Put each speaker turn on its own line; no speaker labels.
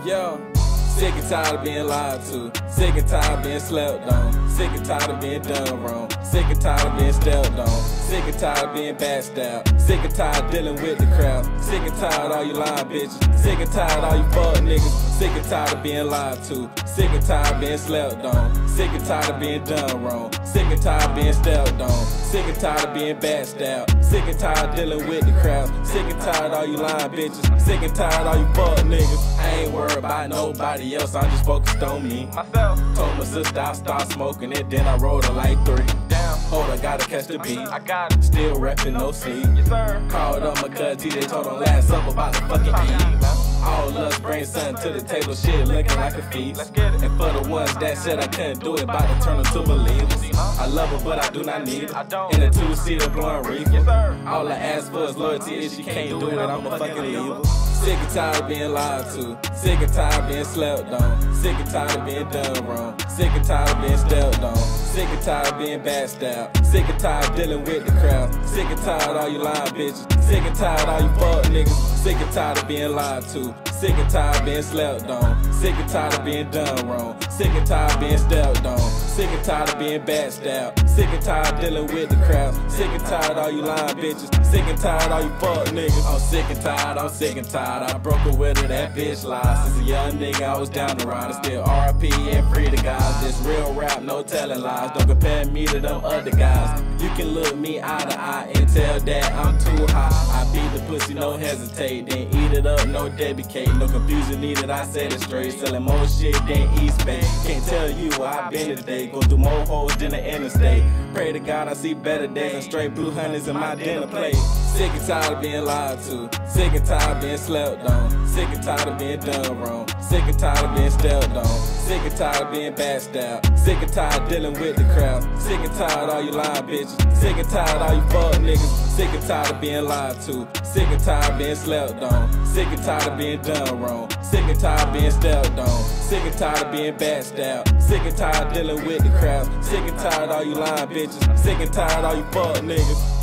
Yo, sick and tired of being lied to, sick and tired of being slept on, sick and tired of being done wrong, sick and tired of being stepped on, sick and tired of being backstabbed, sick and tired of dealing with the crowd, sick and tired of all you lying bitches, sick and tired of all you fuck niggas, sick and tired of being lied to, sick and tired of being slept on, sick and tired of being done wrong, sick and tired of being stepped on, sick and tired of being backstabbed, sick and tired of dealing with the crowd, sick and tired of all you lying bitches, sick and tired of all you fuck niggas. I ain't worried about nobody else, I'm just focused on me.
Myself.
Told my sister I start smoking it, then I rolled her like 3.
Damn.
Hold, I gotta catch the beat.
I got it.
Still reppin', no sleep.
Yes, sir.
Called up my cousin, they told him last up about the fucking eat. All us bring something to the table, shit looking like a feast.
Let's get it.
And for the ones that said I couldn't do it, about to turn them to believers. I love her, but I do not need
I
her.
don't.
In a 2-seater blowing reefer.
Yes, sir.
All I ask for is loyalty. If she can't do it, I'ma fucking leave her. Sick and tired of being lied to, sick and tired of being slept on, sick and tired of being done wrong, sick and tired of being stepped on, sick and tired of being backstabbed, sick and tired of dealing with the crowd, sick and tired of all you lying bitches, sick and tired of all you fuck niggas, sick and tired of being lied to, sick and tired of being slept on, sick and tired of being done wrong, sick and tired of being stepped on, sick and tired of being backstabbed, sick and tired of dealing with the crowd, sick and tired of all you lying bitches, sick and tired of all you fuck niggas. I'm sick and tired, I'm sick and tired. I broke her with her, that bitch lied. Since a young nigga, I was down the ride. I still RIP and free the guys. This real rap, no telling lies. Don't compare me to them other guys. You can look me eye to eye and tell that I'm too high. I beat the pussy, no hesitate. Then eat it up, no Debbie cake. No confusion needed, I said it straight. Selling more shit than East Bay. Can't tell you where I been today. Go through more hoes than the interstate. Pray to God I see better days and straight blue honeys in my dinner plate. Sick and tired of being lied to, sick and tired of being slept on, sick and tired of being done wrong, sick and tired of being stepped on, sick and tired of being backstabbed, sick and tired of dealing with the crowd, sick and tired of all you lying bitches, sick and tired of all you fuck niggas, sick and tired of being lied to, sick and tired of being slept on, sick and tired of being done wrong, sick and tired of being stepped on, sick and tired of being backstabbed, sick and tired of dealing with the crowd, sick and tired of all you lying bitches, sick and tired of all you fuck niggas.